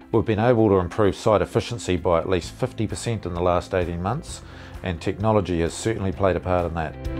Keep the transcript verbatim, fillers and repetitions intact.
We've been able to improve site efficiency by at least fifty percent in the last eighteen months, and technology has certainly played a part in that.